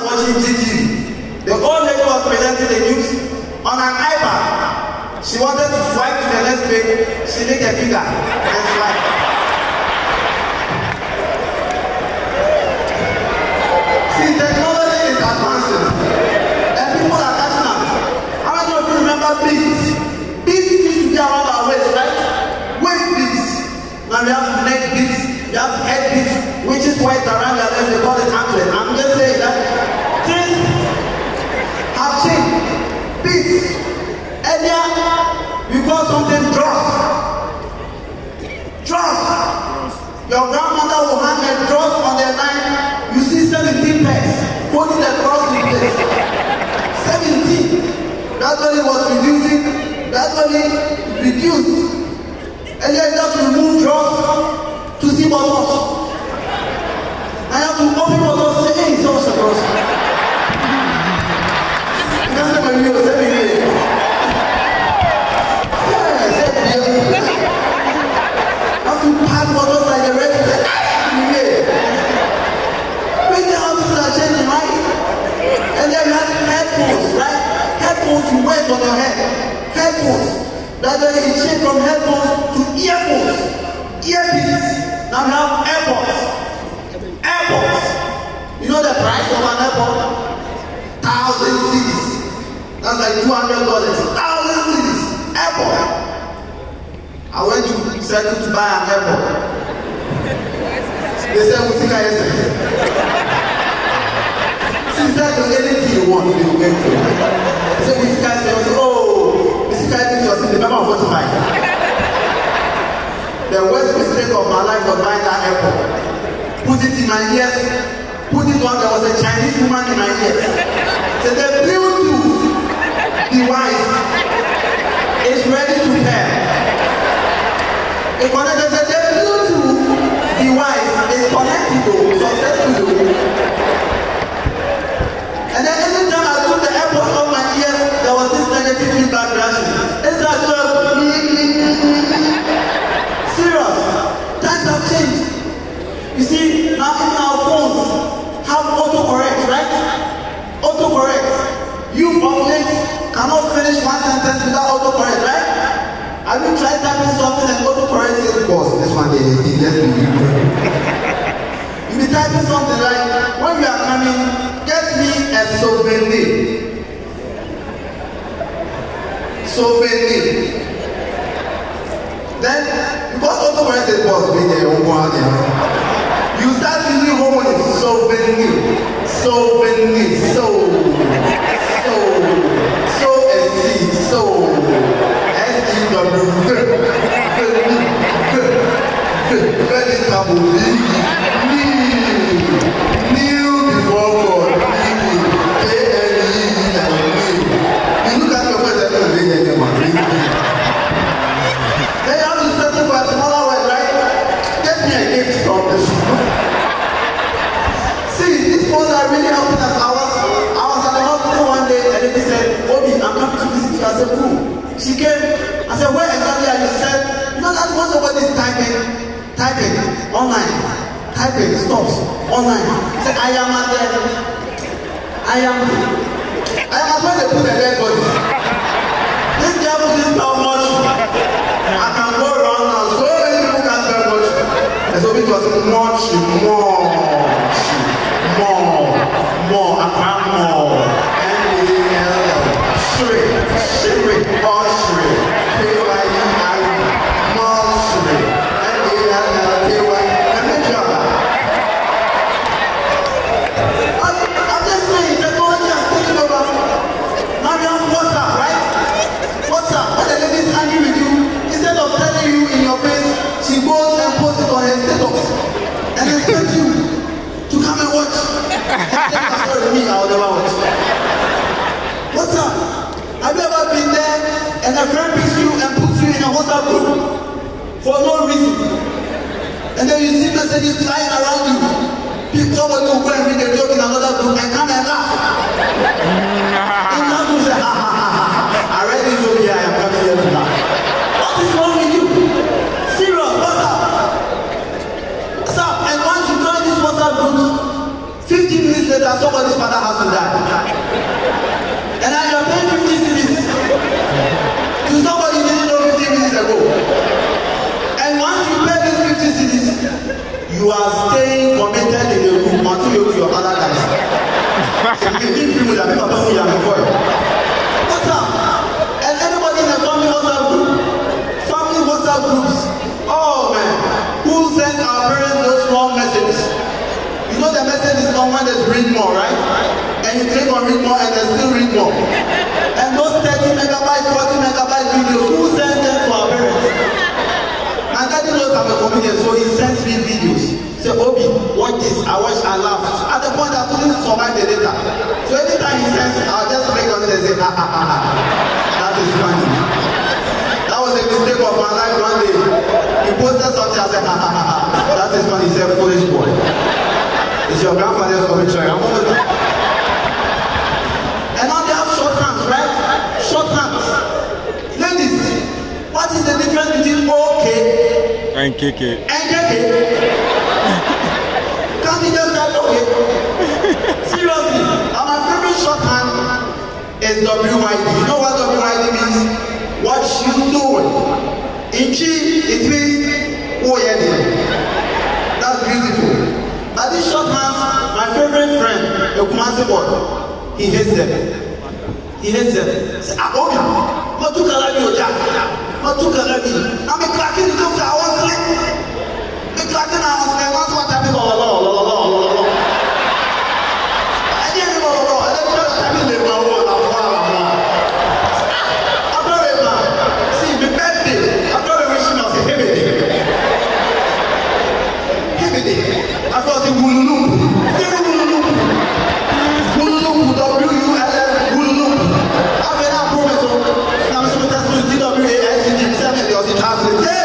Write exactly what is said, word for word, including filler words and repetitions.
watching G T V. The old lady was presenting the news on an iPad. She wanted to swipe to the next page. She licked her finger and swipe. See, technology is advancing, and people are catching up. I don't know if you remember beads. Beads used to be around our waist, right? Waist beads. Now we have neck beads, we have head beads, which is white around your legs. They call it anklet. I'm just saying that things have changed. Beads. Earlier, we call something dross. Dross. Your grandmother will hang a dross on their line. You see seventeen pairs holding the cross in place. seventeen. Gradually was reducing. Gradually reduced. Earlier, you have to remove dross to see bottles. I have to open bottles to say, hey, it's also dross. You can't say my video, say my video. Yeah, say my video. I have to pass bottles like the rest. Say, hey, houses are changing, right? And then you have headphones, right? Headphones you wear on your head. Headphones. That's why it changed from headphones to earphones. Earpieces. Now we have AirPods. AirPods. You know the price of an AirPod? Thousand cities. That's like two hundred dollars. Thousand cities. AirPod. I went to circle to buy an AirPod. They said, we'll see yesterday. Since that was anything you want, you went to. I said, we see yesterday. I said, oh, we see yesterday was in the number forty-five. The worst mistake of my life was buying that AirPod. Put it in my ears, put it on. There was a Chinese woman in my ears. So the Bluetooth device is ready to pair. It connected to the Bluetooth device is connected successfully. And then anytime I took the AirPods off my ears, there was this negative feedback reaction. It's like, serious. Times have changed. You see, now even our phones have autocorrect, right? Autocorrect. You of late cannot finish one sentence without autocorrect, right? Have you tried typing something and autocorrect says, boss, this one is just me. You be typing something like, when you are coming, get me a souvenir. Souvenir. Then, because autocorrect says, boss, be there, you start using homonyms. Souvenir. Souvenir. So. So. So S C. So. S E W. Very taboo. New. New before God. K N E. You look at your face and don't read anyone. Then you have to settle for a smaller word, right? Get me a gift from the shop. See, these phones are really helping us. I was, I was at the hospital one day and then they said, Obi, I'm coming to visit you. I said, cool. She came. I said, where exactly are you? She said, you know that's what somebody's typing. Typing. Online. Typing. Stops. Online. She said, I am at the... I am... I am at where they put the dead bodies. This girl is how much I can go around now. So many people can't spend much. And so it was much more, more, more, I can't more. M E L L. Shriek, shriek, or shriek. K Y E I E. More shriek. M E L L K Y E. And then job. I'm just saying, technology has taken over. Now we have WhatsApp, right? WhatsApp, when the lady is angry with you, instead of telling you in your face, she goes and posts it on her status and expects you to come and watch. And sorry, me, I will never watch. WhatsApp, have you ever been there and a friend picks you and puts you in a WhatsApp group for no reason? And then you see messages flying around you. Somebody will go and read a joke in another group and come and laugh. In that group, say, ha ha ha ha. I read this joke here, I am coming here to laugh. What is wrong with you? Serious, what's up? What's up? And once you join this WhatsApp group, fifteen minutes later, somebody somebody's father has to die. And now you're paying fifty cedis to somebody you didn't know fifteen minutes ago. And once you pay these fifty cedis, you are staying committed in the room until you your father dies. You need people that people don't know before. What's up? And anybody in the family WhatsApp group, family WhatsApp groups, oh man, who sends our parents those long messages? You know the message is long when there's read more, right? And you click on read more and there's still read more. And those thirty megabytes, forty megabyte videos, who sends them to our parents? My daddy knows I'm a comedian, so he sends me videos. Say, Obi, watch this, I watch, I laugh. At the point I couldn't survive the data. So anytime he sends it, I'll just click on it and say, ha ha ha ha. That is funny. That was a mistake of my life one day. He posted something, I said, ha ha ha ha. That is funny, he said, foolish boy. It's your grandfather's commentary. I'm almost done. And now they have short hands, right? Short hands. Ladies, what is the difference between okay and K K? And K K? Can't you just say okay? Seriously, and my favorite shorthand is W Y D. You know what W Y D means? What you doing? In Chi, it means oh yeah, that's beautiful. But these shorthands, my favorite friend, the Kumasi boy, he hates them. He hates them. Say, ah, okay, what took a lady or Jack? What took a lady? I'm a cracking the doctor, I was like, the cracking, I was like, what's what happened? La la la la la la la. I didn't know, I didn't know that I didn't live my world. I'm very bad. See, my birthday, I'm very wishing I was a hibby. Hibby. I thought it was Wululumpu. Wululumpu. Wululumpu, W U L L, Wululumpu. I mean, I promise you, I'm supposed to do W A S D, seven, there was a translation.